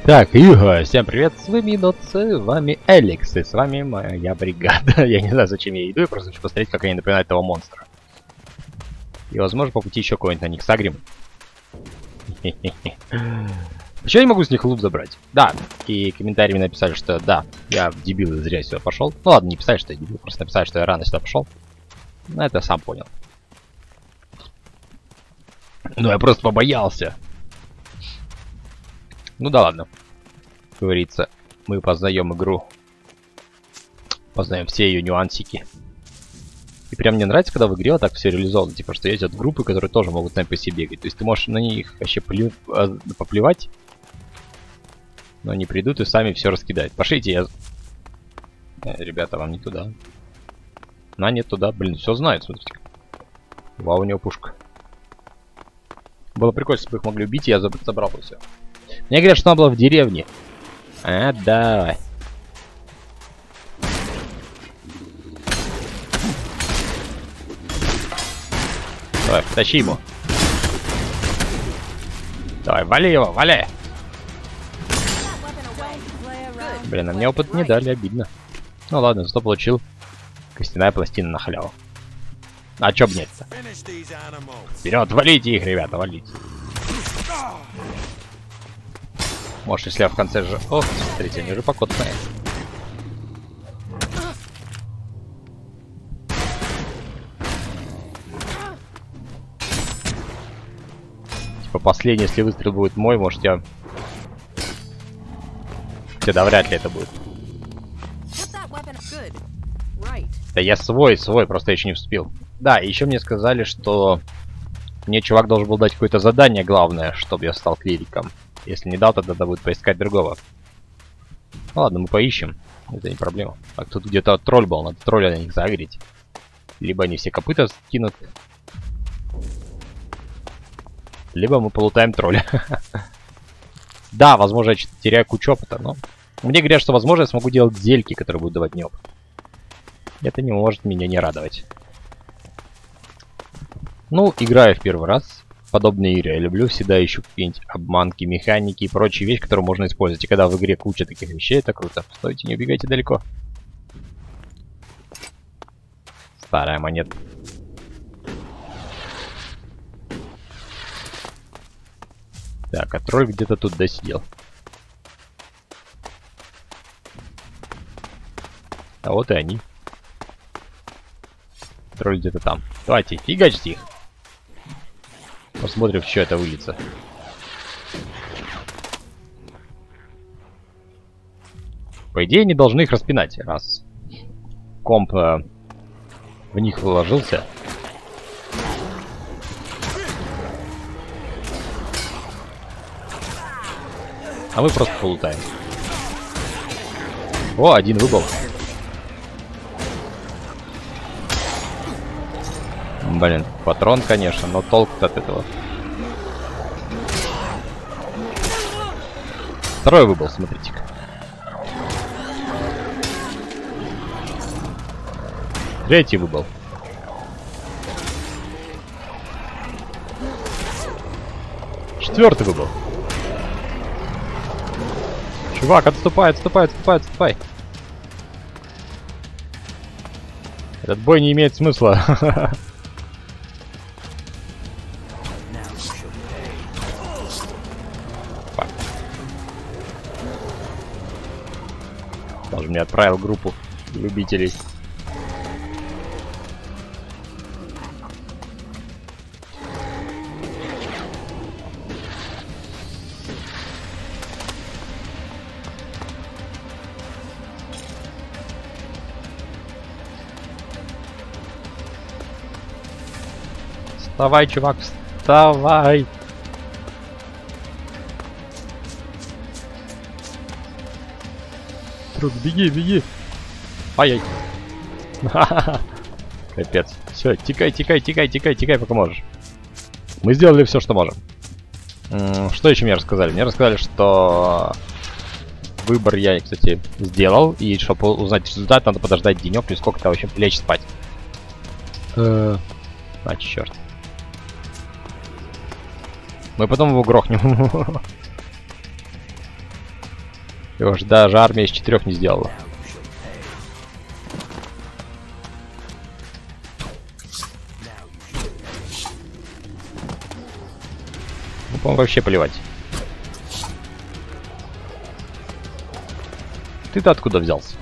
Так, всем привет, с вами Алекс, и с вами моя бригада. Я не знаю, зачем я иду, я просто хочу посмотреть, как они напоминают этого монстра. И, возможно, по пути еще кого-нибудь на них сагрим. Почему я не могу с них лут забрать? Да, и комментариями написали, что да, я в дебил и зря сюда пошел. Ну ладно, не писали, что я дебил, просто написали, что я рано сюда пошел. Ну, это я сам понял. Ну, я просто побоялся. Ну да ладно. Как говорится, мы познаем игру. Познаем все ее нюансики. И прям мне нравится, когда в игре вот так все реализовано. Типа, что есть вот группы, которые тоже могут сами по себе бегать. То есть ты можешь на них вообще поплевать. Но они придут и сами все раскидают. Пошлите, я... ребята, вам не туда. На, нет туда. Блин, все знает, смотрите. Вау, у него пушка. Было прикольно, если бы их могли убить, и я забрал бы все. Мне говорят, что она была в деревне. А, давай. Давай, тащи его. Давай, вали его, вали. Блин, а мне опыт не дали, обидно. Ну ладно, зато получил костяная пластина на халяву. А чё б нет-то? Вперед, валите их, ребята, валите. Может, если я в конце же... Ох, смотрите, они уже покотные. Типа последний, если выстрел будет мой, может я... Хотя да, вряд ли это будет. Да я свой, просто еще не вступил. Да, и еще мне сказали, что... Мне чувак должен был дать какое-то задание главное, чтобы я стал клириком. Если не дал, тогда надо будет поискать другого. Ну ладно, мы поищем. Это не проблема. Так, тут где-то тролль был, надо тролля на них загреть. Либо они все копыта скинут. Либо мы полутаем тролля. Да, возможно, я теряю кучу опыта, но... Мне говорят, что, возможно, я смогу делать зельки, которые будут давать мне опыт. Это не может меня не радовать. Ну, играю в первый раз. Подобные игры я люблю, всегда ищу какие-нибудь обманки, механики и прочие вещи, которые можно использовать. И когда в игре куча таких вещей, это круто. Стойте, не убегайте далеко. Старая монета. Так, а тролль где-то тут досидел. А вот и они. Тролль где-то там. Давайте, фигачьте их. Посмотрим, в что это выльется. По идее, не должны их распинать, раз комп в них вложился. А мы просто полутаем. О, один выбыл. Блин, патрон, конечно, но толк-то от этого. Второй выбыл, смотрите-ка. Третий выбыл. Четвертый выбыл. Чувак, отступай, отступай, отступай, отступай. Этот бой не имеет смысла. Даже мне отправил группу любителей. Вставай, чувак, вставай! Друг, беги, беги! Ай-яй! Капец. Все, тикай, тикай, тикай, тикай, тикай, пока можешь. Мы сделали все, что можем. Что еще мне рассказали? Мне рассказали, что выбор я, кстати, сделал. И чтобы узнать результат, надо подождать денек, и сколько-то вообще лечь спать. А, черт. Мы потом его грохнем. Его же даже армия из 4 не сделала. Ну, по-моему, вообще плевать. Ты-то откуда взялся?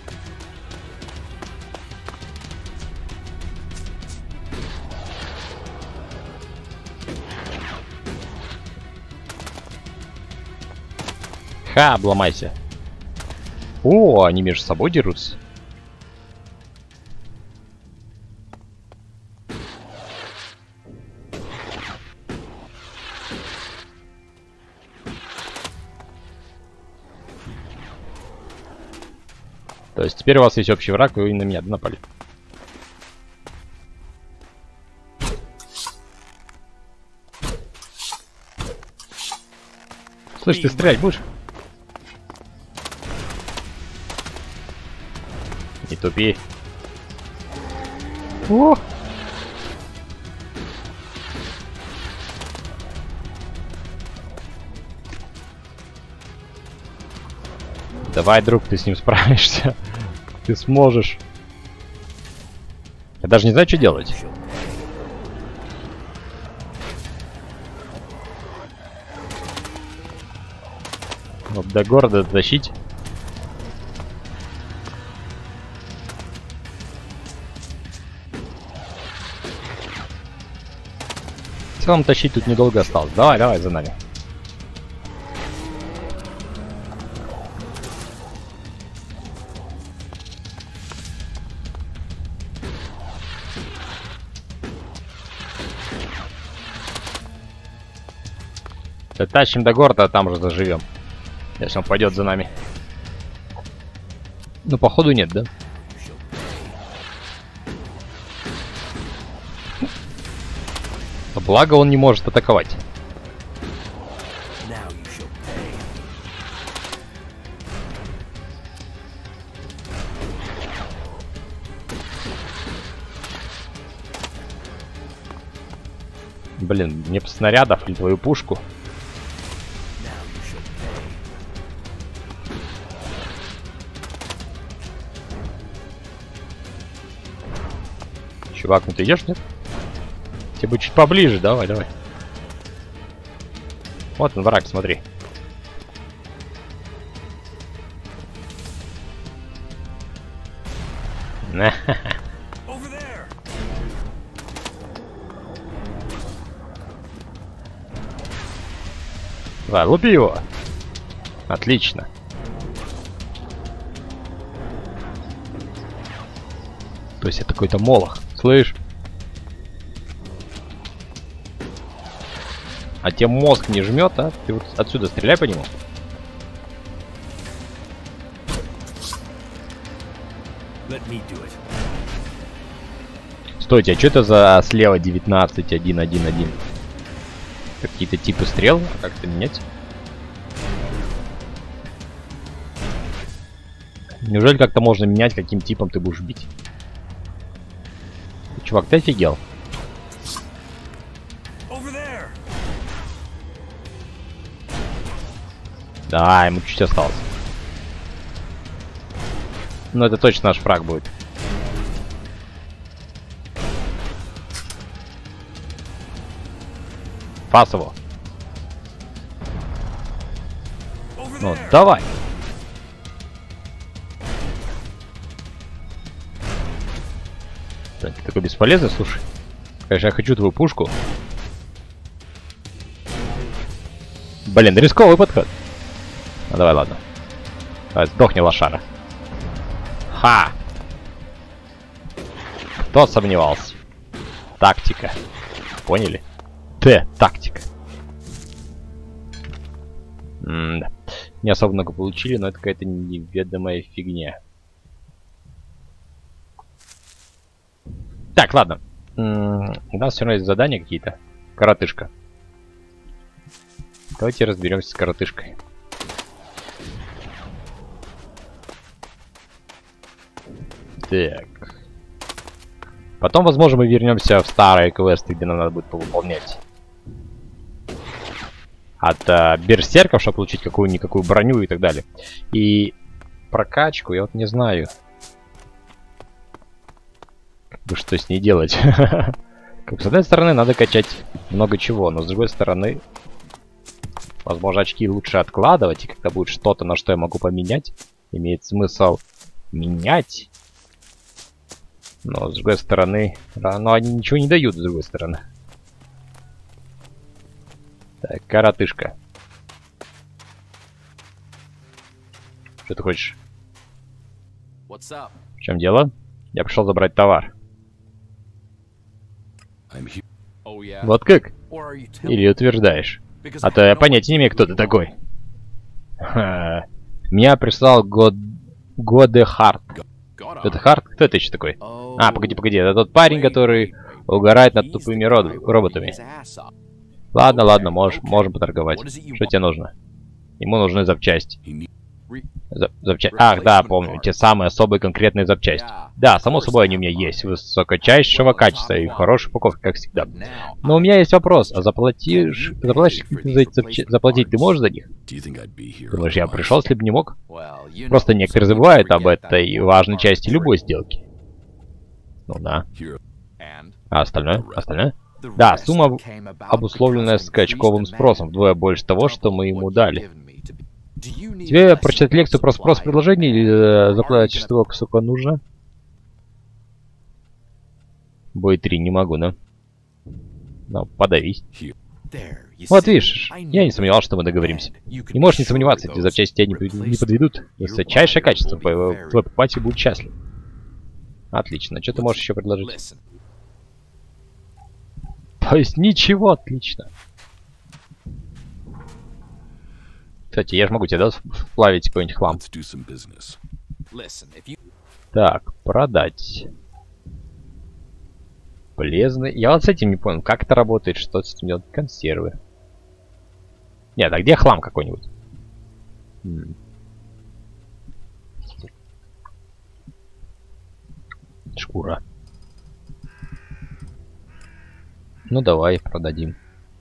Ха, обломайся. О, они между собой дерутся. То есть теперь у вас есть общий враг, и вы на меня напали. Слышь, ты стрелять будешь? Не тупи. О! Давай, друг, ты с ним справишься. Ты сможешь. Я даже не знаю, что делать. Вот до города тащить. В целом тащить тут недолго осталось. Давай, давай за нами. Тащим до города, а там же заживем. Если он пойдет за нами. Ну, походу нет, да? Благо он не может атаковать. Блин, мне снарядов или твою пушку. Чувак, ну ты идешь, нет? Тебе бы чуть поближе, давай, давай. Вот он, враг, смотри. Давай, лупи его. Отлично. То есть это какой-то молох, слышь? А тебе мозг не жмет, а? Ты вот отсюда стреляй по нему. Стойте, а что это за слева 19, 1, 1, 1? Какие-то типы стрел? А как это менять? Неужели как-то можно менять, каким типом ты будешь бить? Чувак, ты офигел? Да, ему чуть осталось. Ну, это точно наш фраг будет. Фас его. Ну, давай. Ты такой бесполезный, слушай. Конечно, я хочу твою пушку. Блин, рисковый подход. Ну давай, ладно. Давай, сдохни, лошара. Ха! Кто сомневался? Тактика. Поняли? Тактика. Да. Не особо много получили, но это какая-то неведомая фигня. Так, ладно. У нас все равно есть задания какие-то. Коротышка. Давайте разберемся с коротышкой. Так. Потом, возможно, мы вернемся в старые квесты, где нам надо будет повыполнять. от берсерков, чтобы получить какую-никакую броню и так далее. И прокачку я вот не знаю. Что с ней делать? С одной стороны, надо качать много чего, но с другой стороны, возможно, очки лучше откладывать, и когда будет что-то, на что я могу поменять, имеет смысл менять. Но с другой стороны, но они ничего не дают, с другой стороны. Так, коротышка. Что ты хочешь? В чем дело? Я пришел забрать товар. Вот как? Или утверждаешь? А то я понятия не имею, кто ты такой. Меня прислал Годехард. Годехард? Кто это еще такой? А, погоди, это тот парень, который угорает над тупыми роботами. Ладно, можем поторговать. Что тебе нужно? Ему нужны запчасти. Ах, да, помню, те самые особые конкретные запчасти. Да, само собой, они у меня есть, высокочайшего качества и хорошей упаковки, как всегда. Но у меня есть вопрос, а заплатишь заплатить ты можешь за них? Думаешь, я пришел, если бы не мог? Просто некоторые забывают об этой важной части любой сделки. Ну да. А остальное? Да, сумма обусловленная скачковым спросом, вдвое больше того, что мы ему дали. Тебе прочитать лекцию про спрос предложений или заплатишь столько, сколько нужно? Бой 3 не могу, да? Ну, подавись. Вот видишь, я не сомневался, что мы договоримся. Не можешь не сомневаться, эти запчасти тебя не подведут. Высочайшее качество, твой покупатель будет счастлив. Отлично, что ты можешь еще предложить? То есть ничего, отлично. Кстати, я же могу тебе, да, вплавить какой-нибудь хлам. Так, продать. Полезный. Я вот с этим не понял, как это работает, что с этим делать. Консервы. Нет, а где хлам какой-нибудь? Шкура. Ну давай, продадим.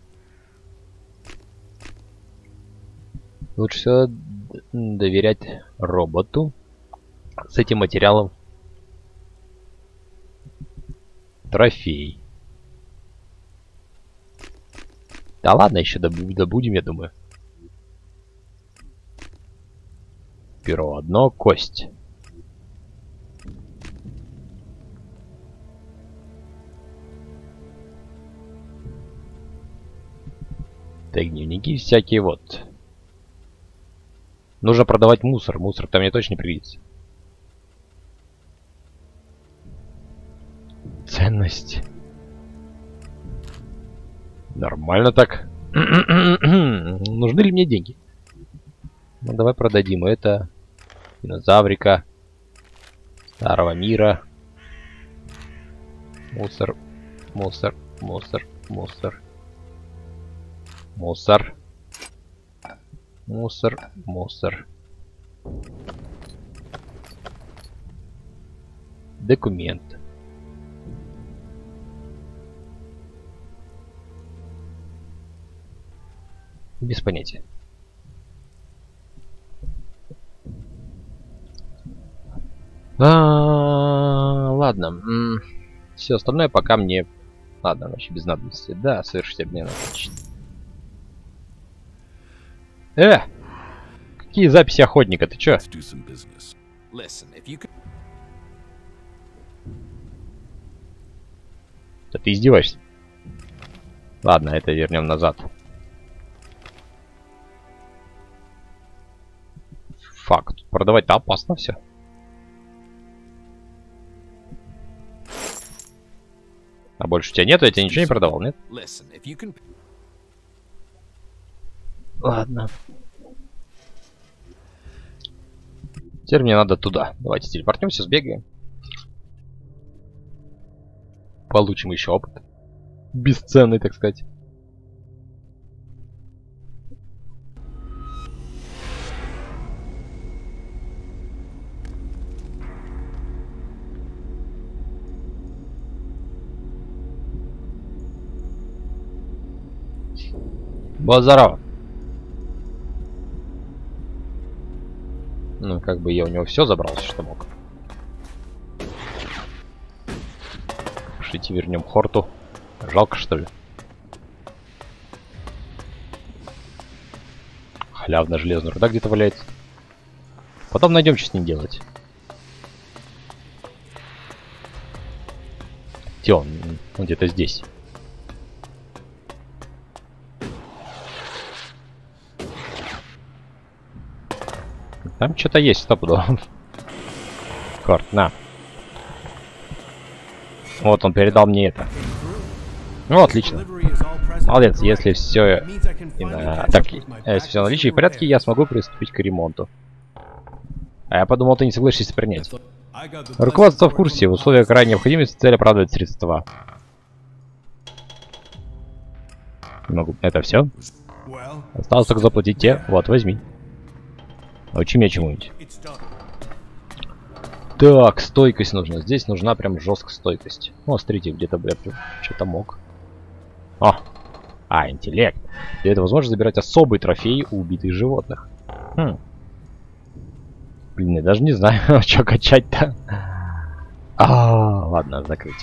Лучше всего доверять роботу с этим материалом. Трофей. Да ладно, еще добудем, я думаю. Перо одно, кость. Так, дневники всякие вот. Нужно продавать мусор. Мусор там мне точно не пригодится. Ценность. Нормально так. Нужны ли мне деньги? Ну, давай продадим это. Динозаврика. Старого мира. Мусор. Мусор. Мусор. Мусор. Мусор. Мусор. Мусор. Документ. Без понятия. Ладно. Все остальное пока мне... Ладно, вообще без надобности. Да, совершить обмен. Отлично. Какие записи охотника? Ты чё? Да ты издеваешься? Ладно, это вернем назад. Факт. Продавать-то опасно все. А больше у тебя нету? Я тебе ничего не продавал, нет? Ладно. Теперь мне надо туда. Давайте телепортнемся, сбегаем. Получим еще опыт. Бесценный, так сказать. Вот здорово. Ну, как бы я у него все забрал, что мог. Пошлите, вернем Хорту. Жалко, что ли? Халявно железная руда где-то валяется. Потом найдем, что с ним делать. Где он? Он где-то здесь. Там что-то есть, стопудово. Хорт, на. Вот он передал мне это. Ну, отлично. Молодец, если все так, если все в наличии и в порядке, я смогу приступить к ремонту. А я подумал, ты не согласишься принять. Руководство в курсе, в условиях крайней необходимости цель оправдывает средства. Не могу. Это все? Осталось только заплатить те. Вот, возьми. Научи меня чему-нибудь. Так, стойкость нужна. Здесь нужна прям жесткая стойкость. О, смотрите, где-то, блядь, что-то мог. Интеллект. Для этого возможно забирать особые трофеи у убитых животных. Блин, я даже не знаю, что качать-то. Ладно, закрыть.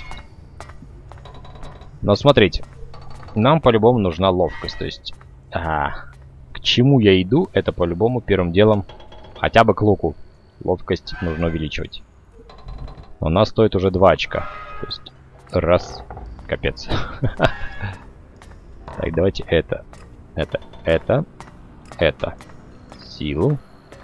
Но смотрите. Нам по-любому нужна ловкость. То есть, к чему я иду, это по-любому первым делом хотя бы к луку. Ловкость нужно увеличивать. Но у нас стоит уже 2 очка. То есть, раз. Капец. Так, давайте это. Силу.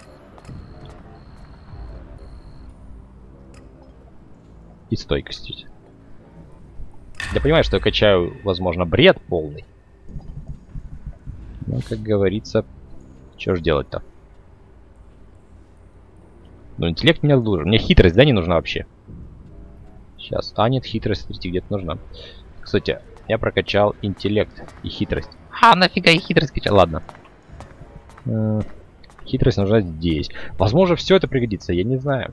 И стойкость. Я понимаю, что я качаю, возможно, бред полный. Но, как говорится, что ж делать-то? Ну, интеллект мне нужен. Мне хитрость, да, не нужна вообще? Сейчас. Нет, хитрость, смотрите, где-то нужна. Кстати, я прокачал интеллект и хитрость. Нафига я хитрость качал? Ладно. Хитрость нужна здесь. Возможно, все это пригодится, я не знаю.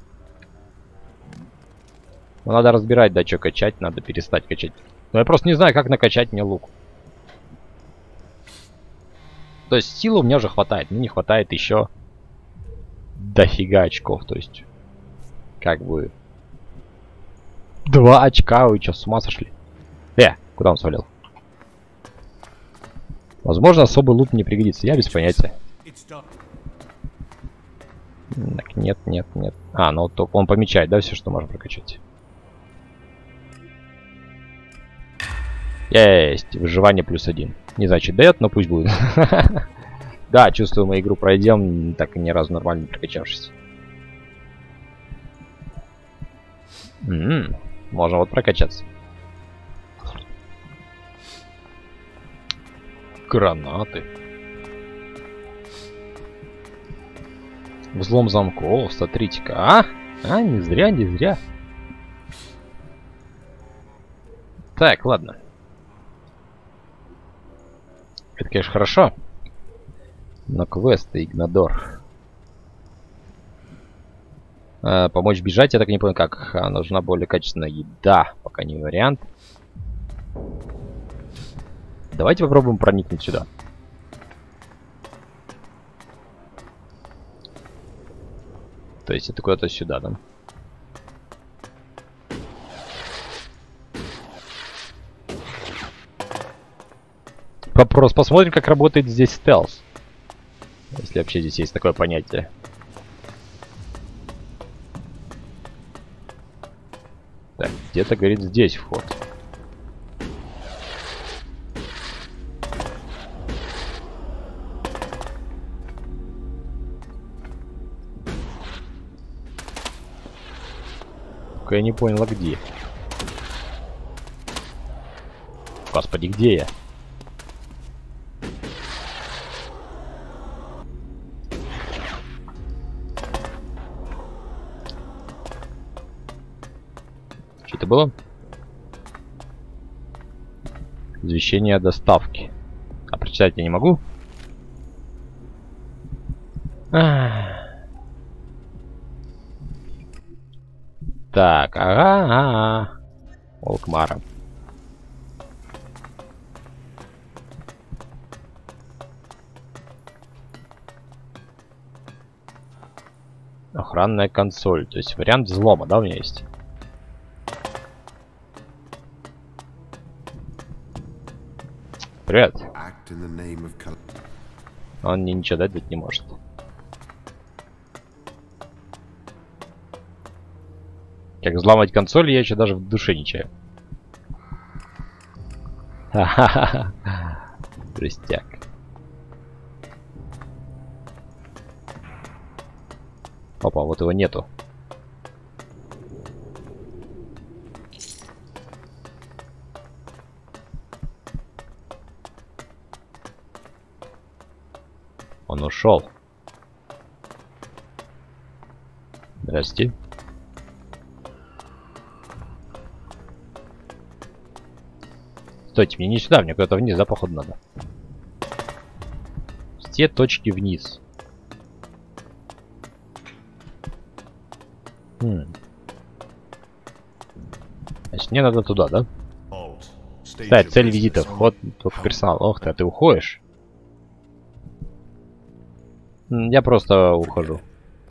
Но надо разбирать, да, что качать, надо перестать качать. Но я просто не знаю, как накачать мне лук. То есть силы у меня уже хватает. Мне не хватает еще дофига очков. То есть, как бы... 2 очка, вы что, с ума сошли? Куда он свалил? Возможно, особый лут не пригодится. Я без понятия. Так, нет. Ну вот он помечает, да, все, что можно прокачать. Есть. Выживание +1. Не знаю, что дает, но пусть будет. Да, чувствую, мы игру пройдем, так и ни разу нормально не прокачавшись. Можно вот прокачаться. Гранаты. Взлом замков, смотрите-ка. Не зря. Так, ладно. Это, конечно, хорошо. Но квесты, Игнадор. Помочь бежать, я так и не понял, как. Нужна более качественная еда. Пока не вариант. Давайте попробуем проникнуть сюда. То есть это куда-то сюда, да? Просто посмотрим, как работает здесь стелс. Если вообще здесь есть такое понятие. Так, где-то, говорит, здесь вход. Только я не понял, а где? Господи, где я? Что это было? Извещение о доставке. А прочитать я не могу? Так, Волкмара. Охранная консоль. То есть вариант взлома, да, у меня есть? Привет. Он мне ничего дать не может. Как взломать консоль, я еще даже в душе не чаю. Ха-ха-ха. Жестяк. Опа, вот его нету. Он ушел. Здрасте. Стойте, мне не сюда, мне куда-то вниз, да, походу, надо. Все точки вниз. Значит, мне надо туда, да? Кстати, цель визита. Вход только персонал. Ох ты, а ты уходишь? Я просто ухожу.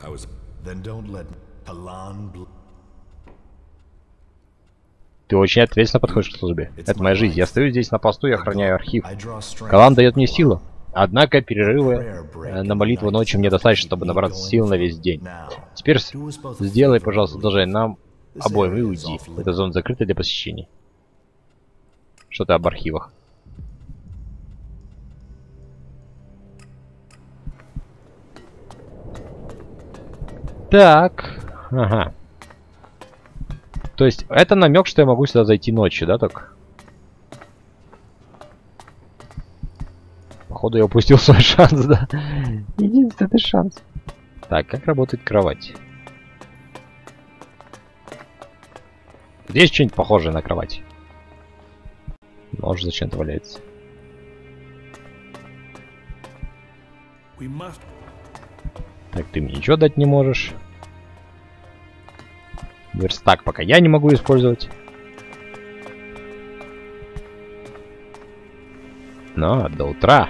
Ты очень ответственно подходишь к службе. Это моя жизнь. Я стою здесь на посту и охраняю архив. Калан дает мне силу. Однако перерывы на молитву ночью мне достаточно, чтобы набраться сил на весь день. Теперь сделай, пожалуйста, одолжение нам обоим и уйди. Эта зона закрыта для посещений. Что-то об архивах. Так. Ага. То есть это намек, что я могу сюда зайти ночью, да, так? Походу я упустил свой шанс, да? Единственный шанс. Так, как работает кровать? Здесь что-нибудь похожее на кровать. Нож зачем-то валяется. Так, ты мне ничего дать не можешь. Верстак пока я не могу использовать. Но до утра.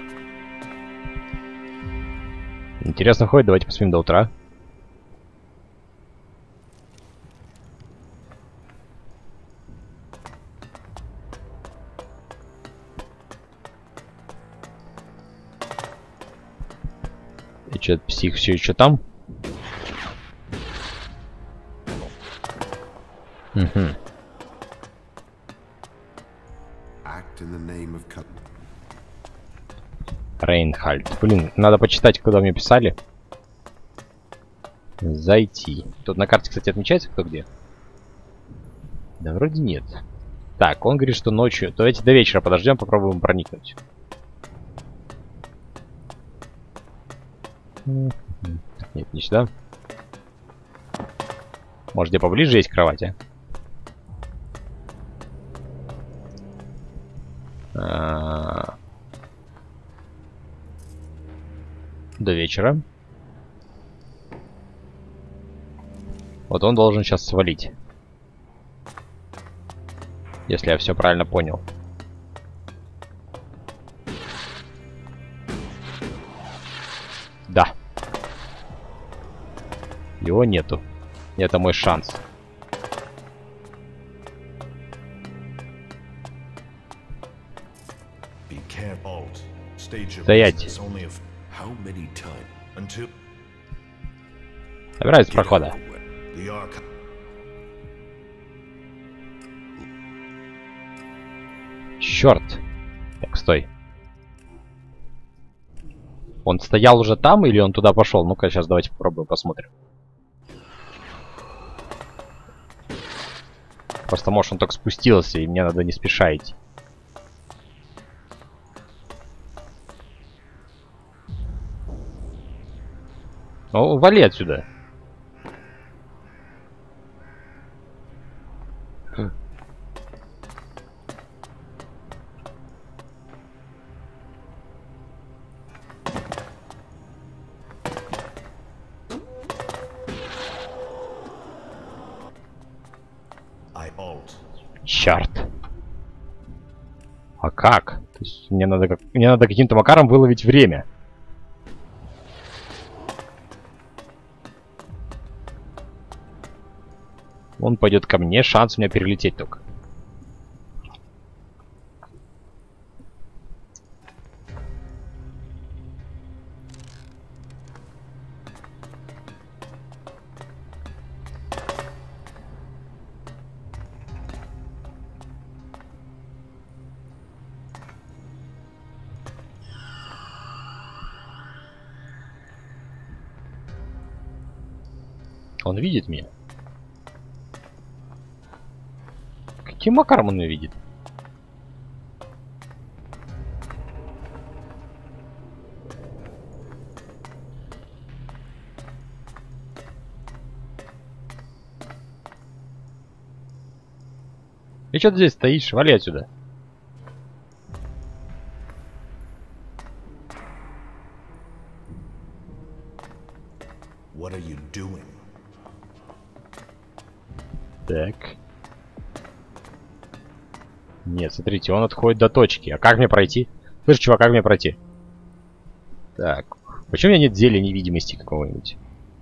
Интересно ходит, давайте посмотрим до утра. И что, псих все еще там? Угу. Рейнхальд. Блин, надо почитать, куда мне писали. Зайти. Тут на карте, кстати, отмечается, кто где. Да вроде нет. Так, он говорит, что ночью. Давайте до вечера подождем, попробуем проникнуть. Нет, не сюда. Может, где поближе есть кровать, а? До вечера. Вот он должен сейчас свалить. Если я все правильно понял. Да. Его нету. Это мой шанс. Стоять. Собираюсь с прохода. Черт. Так, стой. Он стоял уже там или он туда пошел? Ну-ка, сейчас давайте попробуем, посмотрим. Просто, может, он только спустился, и мне надо не спеша идти. Ну, вали отсюда. Черт. А как? То есть мне надо каким-то макаром выловить время. Он пойдет ко мне, шанс у меня перелететь только. Он видит меня? Каким макаром он меня видит? И что ты здесь стоишь? Вали отсюда. What are you doing? Так. Нет, смотрите, он отходит до точки. А как мне пройти? Слышь, чувак, как мне пройти? Так. Почему у меня нет зелья невидимости какого-нибудь?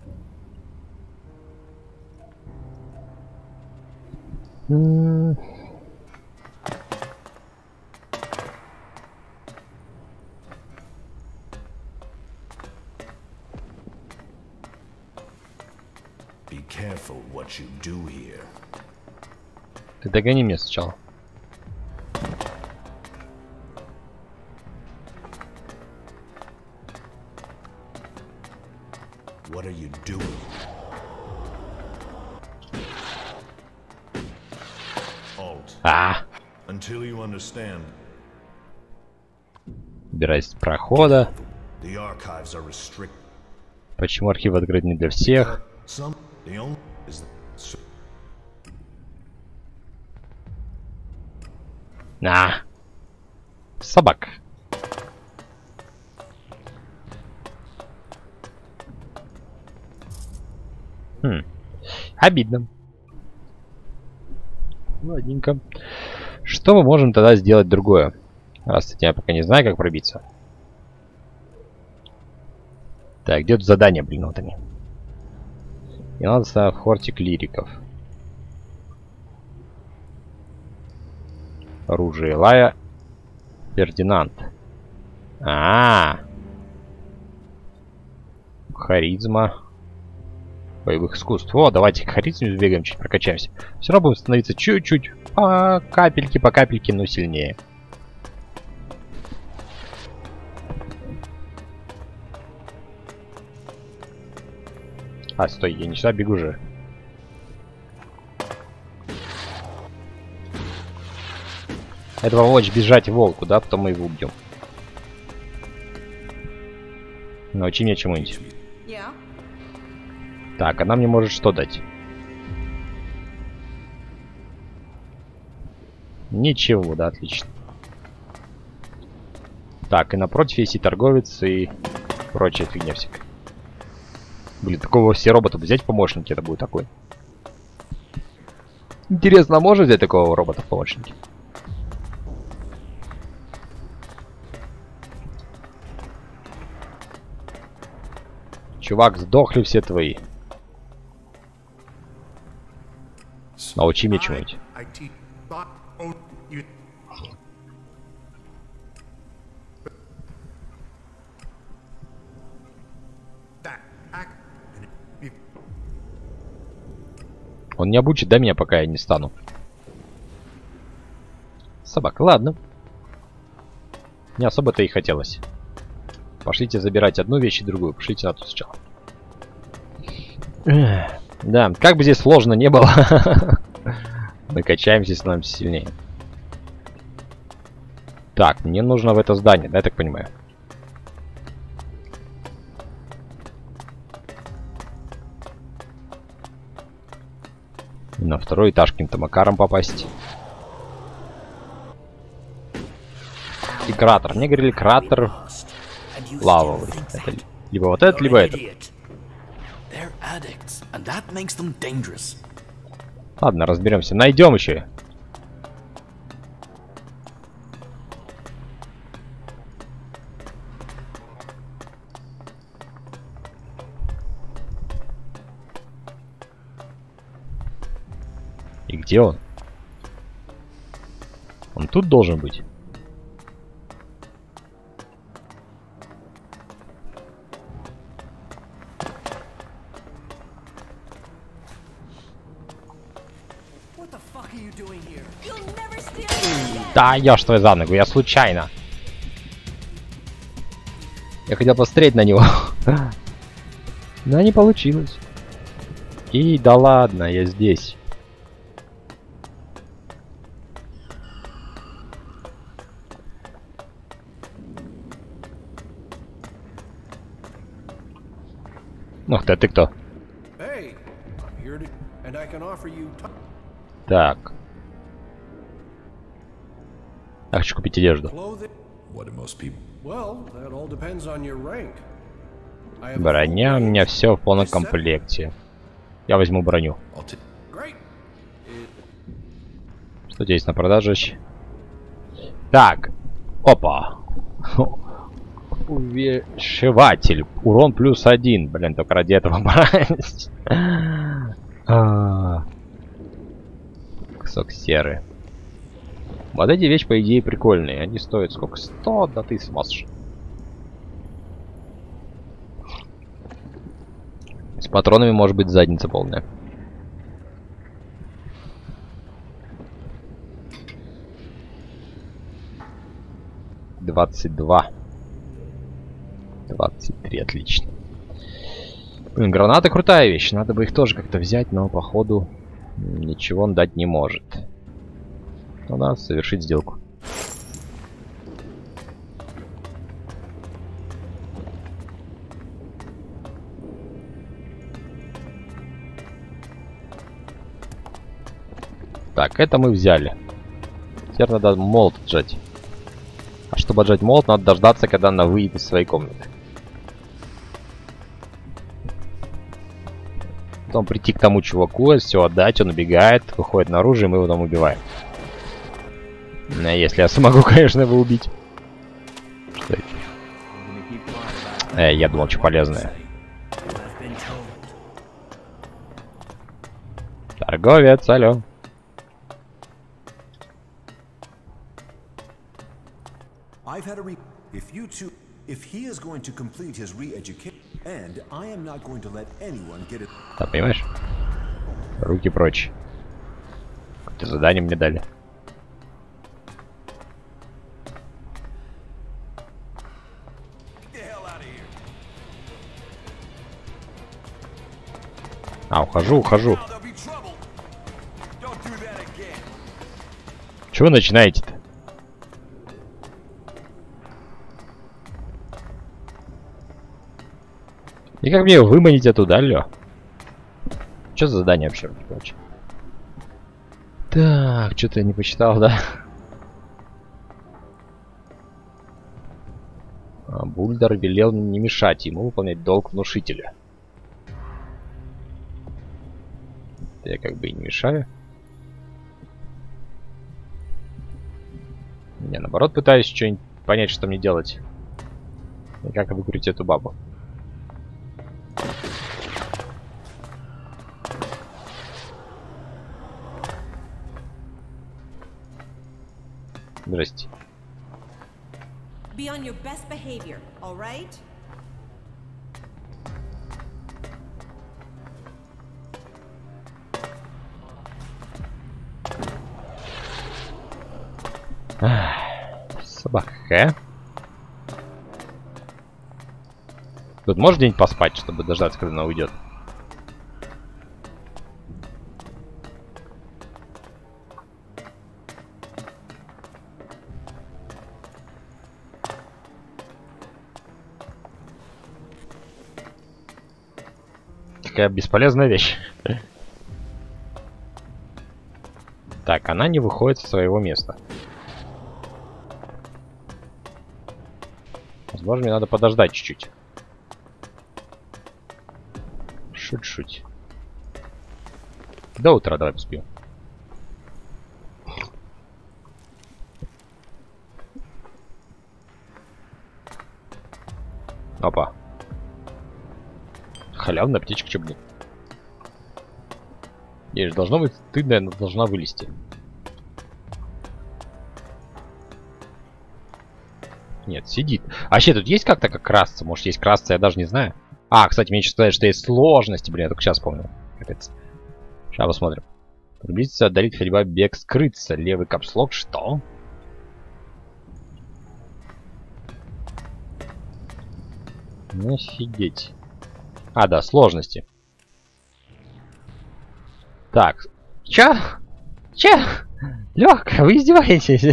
Be careful what you do here. Ты догони меня сначала. What are you doing? Halt. Until you understand. Убирайся с прохода. The archives are restricted. Почему архив открыт не для всех? Some the only is На. Собак. Обидно. Ладненько. Что мы можем тогда сделать другое? Раз я пока не знаю, как пробиться. Так, где тут задание, блин, вот они. И надо ставить хортик лириков. Оружие Лая. Фердинанд. Харизма. Боевых искусств. О, давайте к харизме сбегаем, чуть прокачаемся. Все равно будем становиться чуть-чуть по капельке, но сильнее. Стой, я не сюда бегу же. Это помочь бежать волку, да? Потом мы его убьем. Научи меня чему-нибудь. Так, она мне может что дать? Ничего, да, отлично. Так, и напротив есть и торговец, и прочая фигня всякая. Блин, такого все робота взять помощники, это будет такой. Интересно, а можно взять такого робота в помощники? Чувак, сдохли все твои. Научи меня чему-нибудь. Он не обучит, да, меня, пока я не стану. Собак, ладно. Не особо-то и хотелось. Пошлите забирать одну вещь и другую. Пошлите на ту сначала. Да, как бы здесь сложно не было. Мы качаемся и становимся сильнее. Так, мне нужно в это здание, да, я так понимаю? На второй этаж каким-то макаром попасть. И кратер. Мне говорили, кратер лавовый. Это либо вот этот, либо этот. Ладно, разберемся. Найдем еще. И где он? Он тут должен быть. Да, ешь твою за ногу, я случайно. Я хотел посмотреть на него. Но не получилось. И да ладно, я здесь. Ох ты, кто? Так. Я хочу купить одежду. Броня у меня все в полном комплекте. Я возьму броню. Что здесь на продаже? Так. Опа. Увешиватель. Урон +1. Блин, только ради этого брать. Кусок серы. Вот эти вещи, по идее, прикольные. Они стоят сколько? 100? Да ты смотришь. С патронами может быть задница полная. $22. 23, отлично. Блин, гранаты крутая вещь. Надо бы их тоже как-то взять, но походу ничего он дать не может. Ну, надо совершить сделку. Так, это мы взяли. Теперь надо молот отжать. А чтобы отжать молот, надо дождаться, когда она выйдет из своей комнаты. Потом прийти к тому чуваку, все отдать, он убегает, выходит наружу, и мы его там убиваем. Если я смогу, конечно, его убить. Что это? Я думал, что полезное. Торговец, алло. Да, понимаешь? Руки прочь. Какое-то задание мне дали. А, ухожу. Чего вы начинаете-то? И как мне его выманить оттуда, алло? Что за задание вообще, короче? Так, что-то я не почитал, да? Бульдер велел не мешать ему выполнять долг внушителя. Я как бы и не мешаю. Я наоборот пытаюсь что-нибудь понять, что мне делать. И как выкрутить эту бабу. Здрасте. Be on your best behavior, all right? Собака. Тут можешь где-нибудь поспать, чтобы дождаться, когда она уйдет? Какая бесполезная вещь. Так, она не выходит со своего места. Возможно, мне надо подождать чуть-чуть. Шуть-шуть. До утра давай поспим. Опа. Халявная птичка, чё, блин? Ей же должно быть стыдно, но должна вылезти. Нет, сидит. А вообще тут есть как-то как красться? Может есть красться, я даже не знаю. А, кстати, мне еще сказали, что есть сложности. Блин, я только сейчас помню. Капец. Сейчас посмотрим. Приблизиться, отдалить ходьба, бег, скрыться. Левый капслок, что? Офигеть. А, да, сложности. Так. Чё? Лёгко, вы издеваетесь?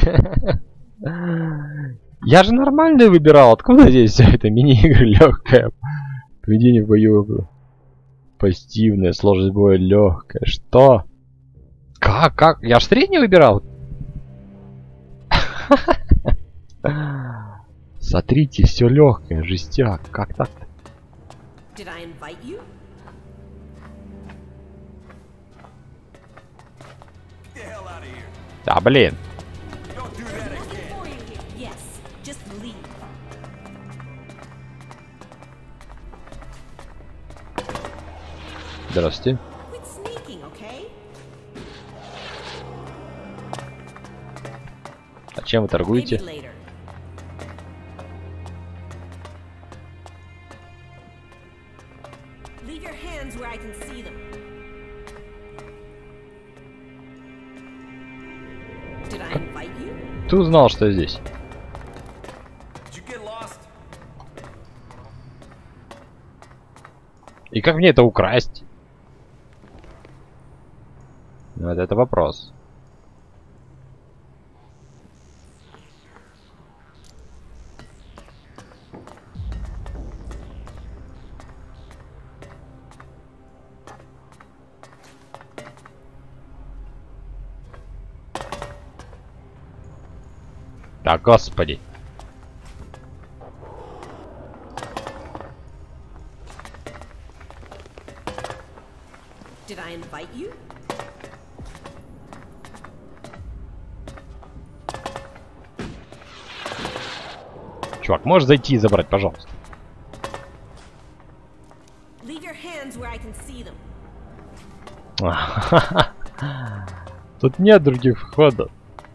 Я же нормально выбирал. Откуда здесь все это? Мини-игры легкая. Поведение в бою. Пассивная, сложность боя легкая. Что? Как? Я ж средний выбирал. Смотрите, все легкое, жестяк. Как так-то? Да, блин. Здравствуйте. А чем вы торгуете? Ты узнал, что я здесь? И как мне это украсть? Вот это вопрос. Да, господи. Чувак, можешь зайти и забрать, пожалуйста? Тут нет других входов.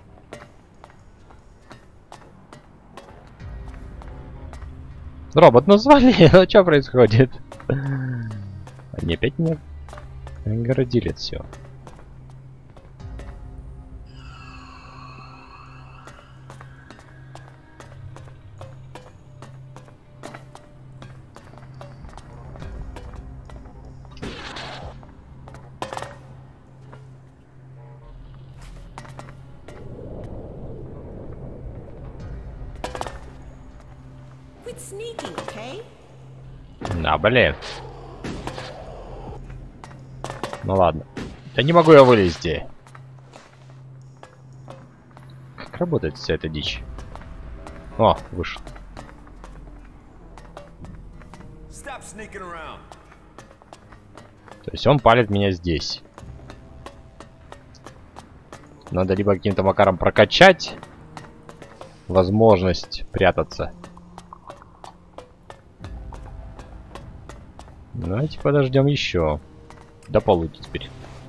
Робот, ну свали, ну что происходит? Они опять меня огородили от всего. Да, блин. Ну ладно. Я не могу я вылезти. Как работает вся эта дичь? О, вышел. То есть он палит меня здесь. Надо либо каким-то макаром прокачать возможность прятаться. Давайте подождем еще. До полудня теперь.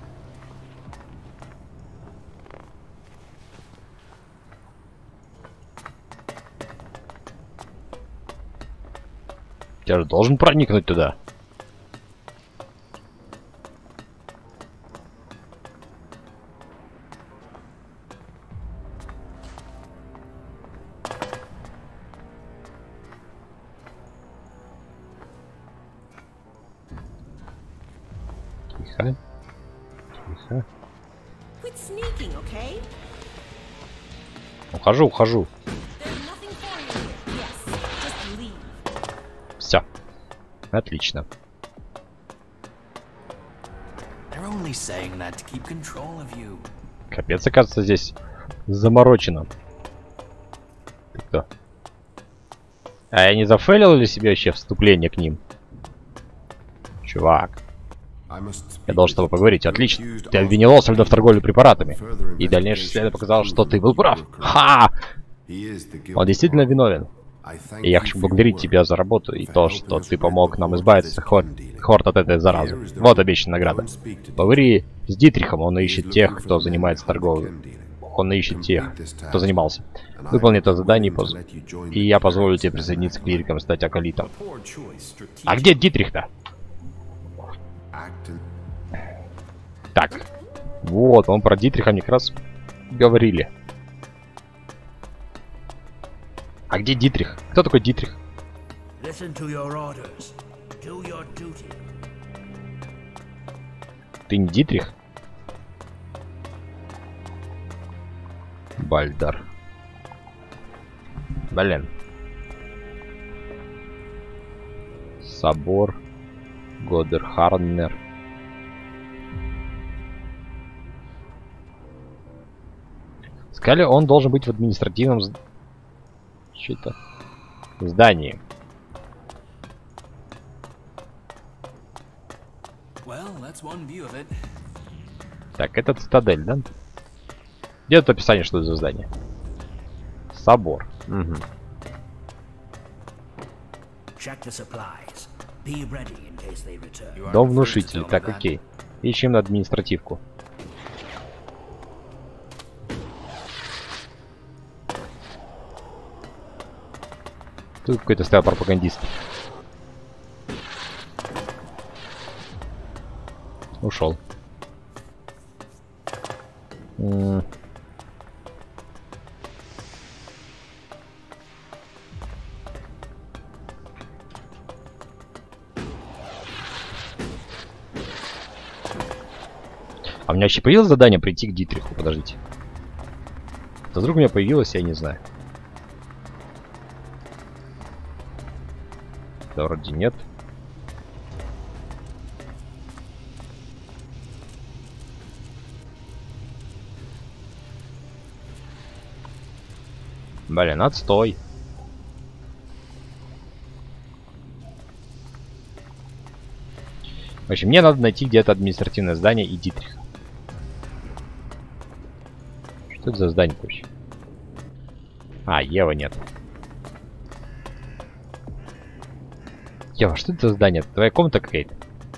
Я же должен проникнуть туда. Тихо. Тихо. Ухожу. Все. Отлично. Капец, оказывается, здесь заморочено. Ты кто? А я не зафейлил ли себе вообще вступление к ним? Чувак. Я должен с тобой поговорить. Отлично. Ты обвинил Освальда в торговле препаратами. И дальнейшее следствие показало, что ты был прав. Ха! Он действительно виновен. И я хочу благодарить тебя за работу и то, что ты помог нам избавиться, Хорт, от этой заразы. Вот обещанная награда. Поговори с Дитрихом, он ищет тех, кто занимается торговлей. Он ищет тех, кто занимался. Выполни это задание, и я позволю тебе присоединиться к клирикам и стать акалитом. А где Дитрих-то? Так. Вот, он про Дитриха мне как раз говорили. А где Дитрих? Кто такой Дитрих? Ты не Дитрих? Бальдар. Блин. Собор. Годерхарнер. Сказали, он должен быть в административном что-то здании. Так, это цитадель, да? Где тут описание, что это за здание? Собор. Угу. Дом внушителей. Так, окей. Ищем административку. Тут какой-то стоял пропагандист. Ушел. А у меня вообще появилось задание прийти к Дитриху? Подождите. Это вдруг у меня появилось, я не знаю. Да вроде нет. Блин, отстой. В общем, мне надо найти где-то административное здание и Дитриха. Что это за здание вообще? А, Евы нет. Ева, что это за здание? Твоя комната какая-то?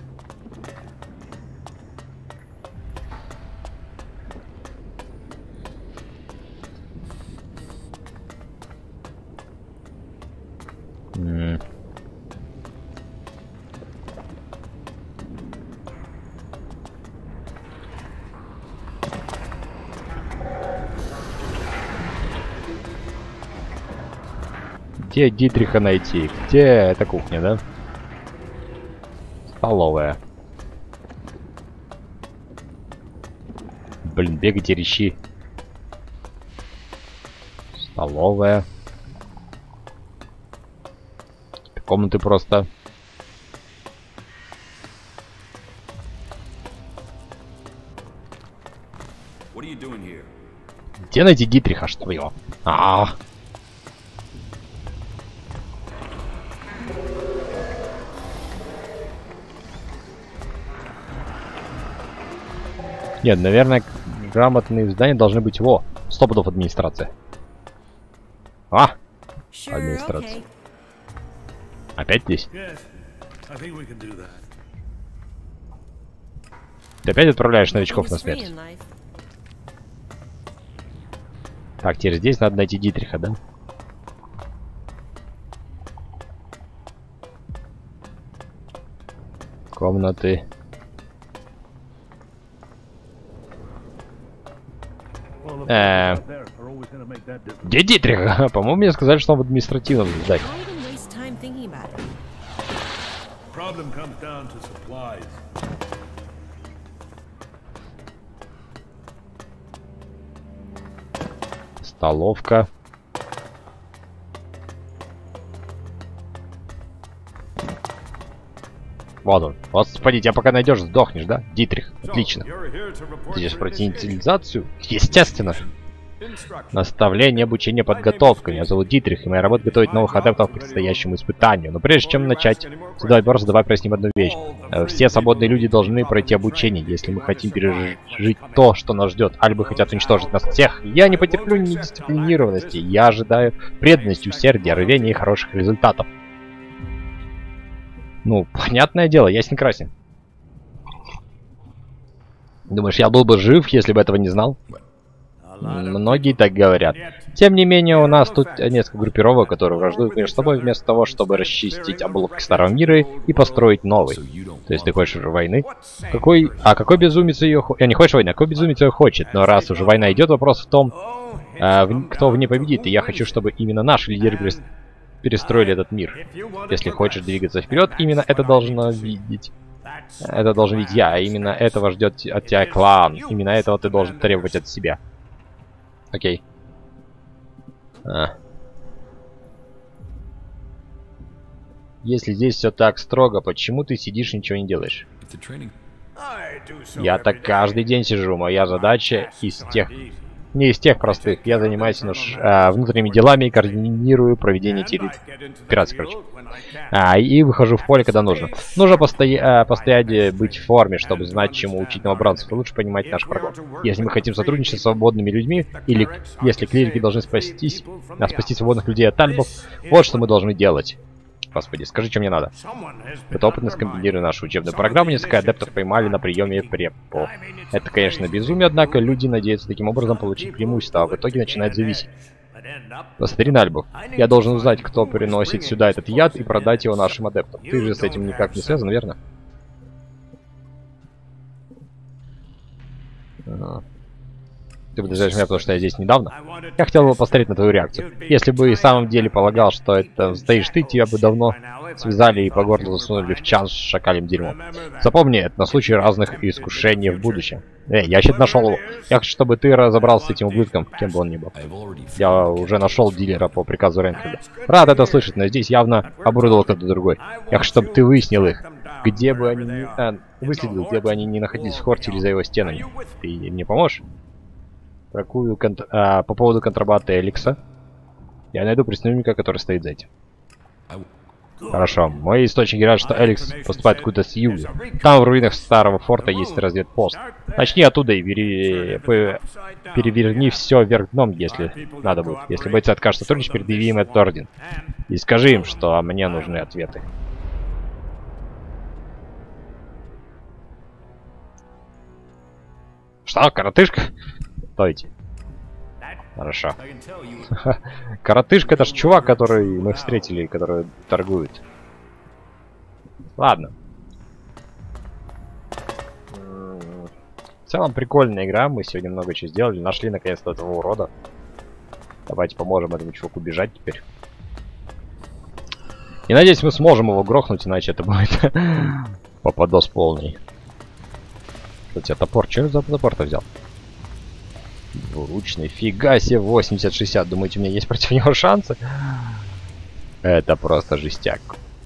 Где Дитриха найти? Где эта кухня, да? Столовая. Блин, бегайте, речи. Столовая. Комнаты просто. Где найти Дитриха, что его? Нет, наверное, грамотные здания должны быть его. 100 пудов администрация. Администрация. Опять здесь? Ты опять отправляешь новичков на смерть? Так, теперь здесь надо найти Дитриха, да? Комнаты. Где Дитрих? По-моему, мне сказали, что он в административном здании. Столовка. Вот он. Господи, тебя пока найдешь, сдохнешь, да? Дитрих. Отлично. Ты здесь про инициализацию? Естественно. Наставление, обучение, подготовка. Меня зовут Дитрих, и моя работа готовить новых адептов к предстоящему испытанию. Но прежде чем начать задавать вопросы, давай проясним одну вещь. Все свободные люди должны пройти обучение, если мы хотим пережить то, что нас ждет. Альбы хотят уничтожить нас всех. Я не потерплю недисциплинированности. Я ожидаю преданности, усердия, рвения и хороших результатов. Ну, понятное дело, ясен красен. Думаешь, я был бы жив, если бы этого не знал? Многие так говорят. Тем не менее, у нас тут несколько группировок, которые враждуют между собой, вместо того, чтобы расчистить обломки старого мира и построить новый. То есть ты хочешь войны? Какой безумец ее хочет? Не хочешь войны, а какой безумец ее хочет? Но раз уже война идет, вопрос в том, кто в ней победит. И я хочу, чтобы именно наши лидеры перестроили этот мир. Если хочешь двигаться вперед, именно это должен видеть я, а именно этого ждет от тебя клан. Именно этого ты должен требовать от себя. Окей. Если здесь все так строго, почему ты сидишь и ничего не делаешь? Я так каждый день сижу. Моя задача не из тех простых. Я занимаюсь внутренними делами и координирую проведение операций, короче. И выхожу в поле, когда нужно. Нужно постоять, быть в форме, чтобы знать, чему учить новобранцев. И лучше понимать наших врагов. Если мы хотим сотрудничать с свободными людьми, или если клирики должны спасти свободных людей от альбов, вот что мы должны делать. Господи, скажи, что мне надо. Это опытно скомбинирую нашу учебную программу. Несколько адептов поймали на приеме препо. Это, конечно, безумие, однако люди надеются таким образом получить преимущество, а в итоге начинают зависеть. Посмотри на альбов. Я должен узнать, кто приносит сюда этот яд, и продать его нашим адептам. Ты же с этим никак не связан, верно? Ты подозреваешь меня, потому что я здесь недавно? Я хотел бы посмотреть на твою реакцию. Если бы и в самом деле полагал, что это стоишь ты, тебя бы давно связали и по горлу засунули в чан с шакалем дерьмом. Запомни, это на случай разных искушений в будущем. Я сейчас нашел его. Я хочу, чтобы ты разобрался с этим ублюдком, кем бы он ни был. Я уже нашел дилера по приказу Рейнхарда. Рад это слышать, но здесь явно оборудовал кто-то другой. Я хочу, чтобы ты выяснил их. Где бы они ни... выследил, где бы они ни находились в Хорте или за его стенами. Ты мне поможешь? По поводу контрабанды Эликса. Я найду преступника, который стоит за этим. Хорошо. Мои источники говорят, что Эликс поступает куда-то с юга. Там в руинах старого форта есть разведпост. Начни оттуда и переверни все вверх дном, если надо будет. Если бойцы откажутся сотрудничать, предъяви им этот орден. И скажи им, что мне нужны ответы. Что, коротышка? Стойте. Хорошо. Коротышка — это ж чувак, который мы встретили, который торгует. Ладно. В целом прикольная игра. Мы сегодня много чего сделали. Нашли наконец-то этого урода. Давайте поможем этому чуваку бежать теперь. И надеюсь, мы сможем его грохнуть, иначе это будет попадос полный. Кстати, топор. Че я за топор-то взял? Двуручный. Фига себе, 80-60. Думаете, у меня есть против него шансы? Это просто жестяк.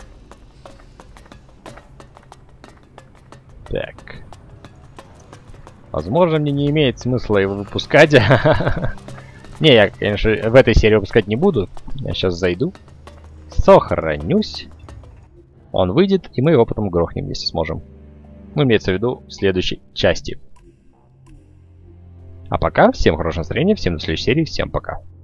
Так. Возможно, мне не имеет смысла его выпускать. Не, я, конечно, в этой серии выпускать не буду. Я сейчас зайду. Сохранюсь. Он выйдет, и мы его потом грохнем, если сможем. Ну, имеется в виду в следующей части. А пока, всем хорошего настроения, всем до следующей серии, всем пока.